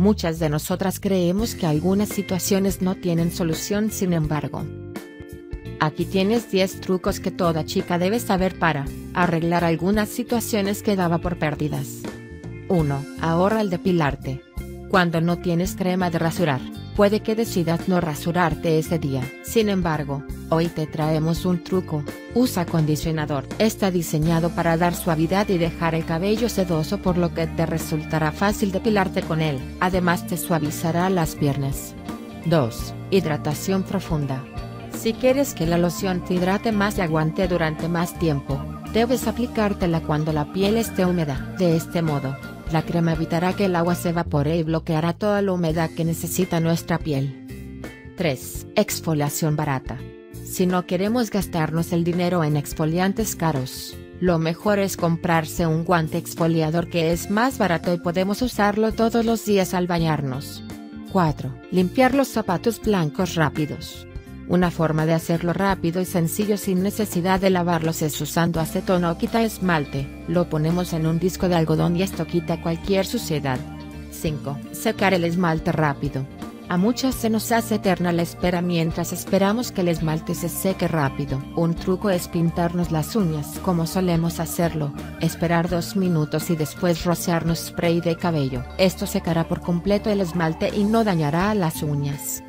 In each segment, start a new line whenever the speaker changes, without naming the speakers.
Muchas de nosotras creemos que algunas situaciones no tienen solución, sin embargo. Aquí tienes 10 trucos que toda chica debe saber para arreglar algunas situaciones que daba por perdidas. 1. Ahorra al depilarte. Cuando no tienes crema de rasurar, puede que decidas no rasurarte ese día. Sin embargo, hoy te traemos un truco. Usa acondicionador. Está diseñado para dar suavidad y dejar el cabello sedoso, por lo que te resultará fácil depilarte con él. Además te suavizará las piernas. 2. Hidratación profunda. Si quieres que la loción te hidrate más y aguante durante más tiempo, debes aplicártela cuando la piel esté húmeda. De este modo, la crema evitará que el agua se evapore y bloqueará toda la humedad que necesita nuestra piel. 3. Exfoliación barata. Si no queremos gastarnos el dinero en exfoliantes caros, lo mejor es comprarse un guante exfoliador que es más barato y podemos usarlo todos los días al bañarnos. 4. Limpiar los zapatos blancos rápidos. Una forma de hacerlo rápido y sencillo sin necesidad de lavarlos es usando acetona o quita esmalte. Lo ponemos en un disco de algodón y esto quita cualquier suciedad. 5. Secar el esmalte rápido. A muchas se nos hace eterna la espera mientras esperamos que el esmalte se seque rápido. Un truco es pintarnos las uñas como solemos hacerlo, esperar 2 minutos y después rociarnos spray de cabello. Esto secará por completo el esmalte y no dañará las uñas.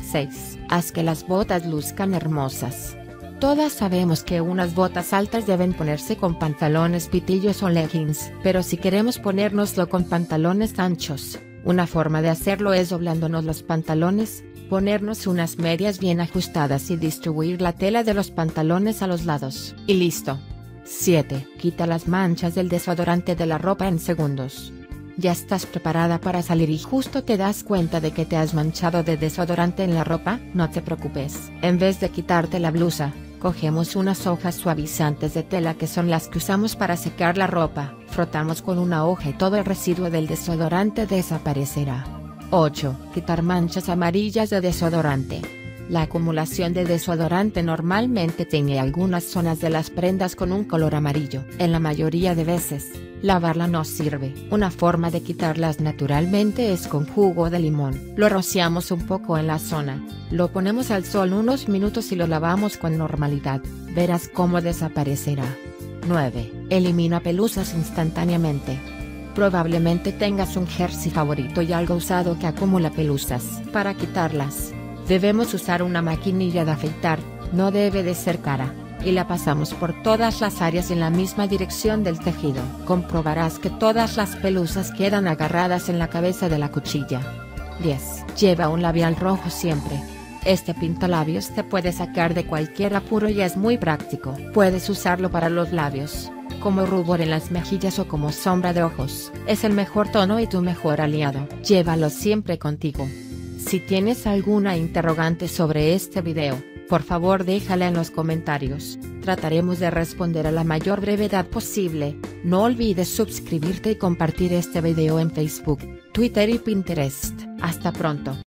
6. Haz que las botas luzcan hermosas. Todas sabemos que unas botas altas deben ponerse con pantalones pitillos o leggings, pero si queremos ponérnoslo con pantalones anchos, una forma de hacerlo es doblándonos los pantalones, ponernos unas medias bien ajustadas y distribuir la tela de los pantalones a los lados. Y listo. 7. Quita las manchas del desodorante de la ropa en segundos. Ya estás preparada para salir y justo te das cuenta de que te has manchado de desodorante en la ropa. No te preocupes. En vez de quitarte la blusa, cogemos unas hojas suavizantes de tela que son las que usamos para secar la ropa, frotamos con una hoja y todo el residuo del desodorante desaparecerá. 8. Quitar manchas amarillas de desodorante. La acumulación de desodorante normalmente tiñe algunas zonas de las prendas con un color amarillo. En la mayoría de veces, lavarla no sirve. Una forma de quitarlas naturalmente es con jugo de limón. Lo rociamos un poco en la zona, lo ponemos al sol unos minutos y lo lavamos con normalidad. Verás cómo desaparecerá. 9. Elimina pelusas instantáneamente. Probablemente tengas un jersey favorito y algo usado que acumula pelusas. Para quitarlas, debemos usar una maquinilla de afeitar, no debe de ser cara, y la pasamos por todas las áreas en la misma dirección del tejido. Comprobarás que todas las pelusas quedan agarradas en la cabeza de la cuchilla. 10. Lleva un labial rojo siempre. Este pintalabios te puede sacar de cualquier apuro y es muy práctico. Puedes usarlo para los labios, como rubor en las mejillas o como sombra de ojos. Es el mejor tono y tu mejor aliado. Llévalo siempre contigo. Si tienes alguna interrogante sobre este video, por favor déjala en los comentarios, trataremos de responder a la mayor brevedad posible. No olvides suscribirte y compartir este video en Facebook, Twitter y Pinterest. Hasta pronto.